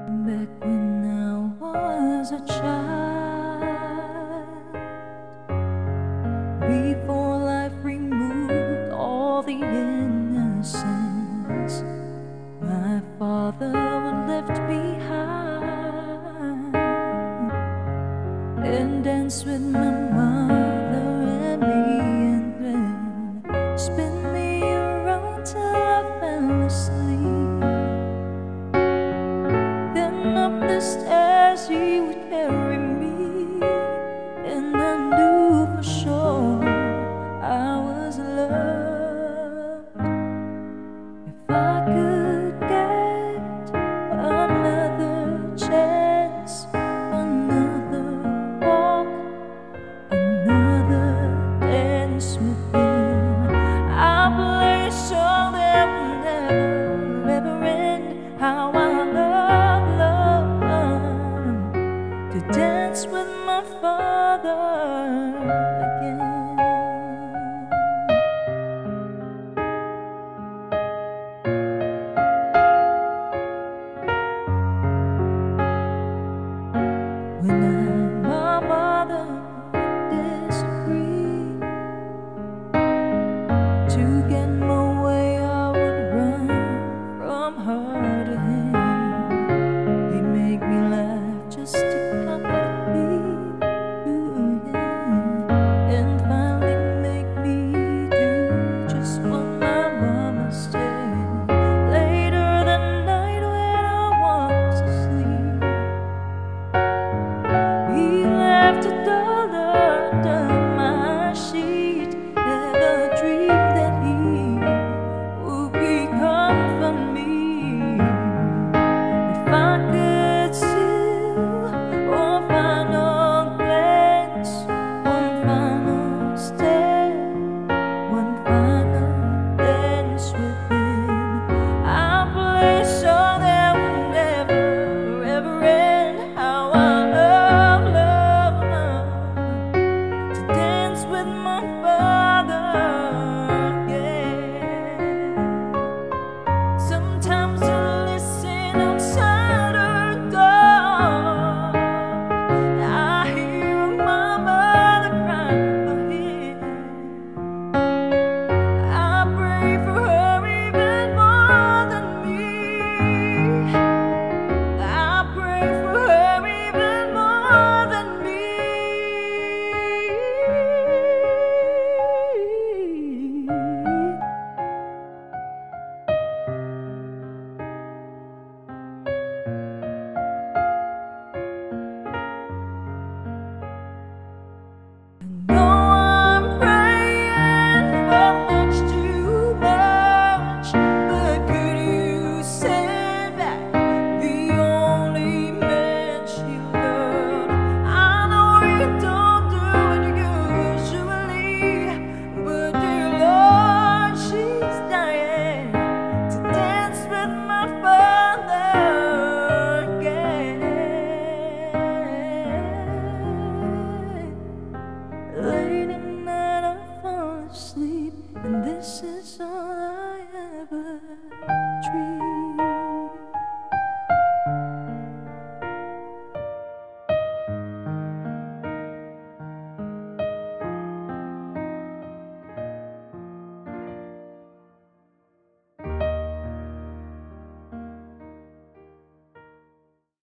Back when I was a child, before life removed all the innocence my father would left behind, and dance with my mother and me, and then spin me around till I fell asleep. Then up the stairs he would carry me, and I knew for sure I was loved. If I could get another chance, another walk, another dance with him, I'll play a song that will never ever end. How I love to dance with my father.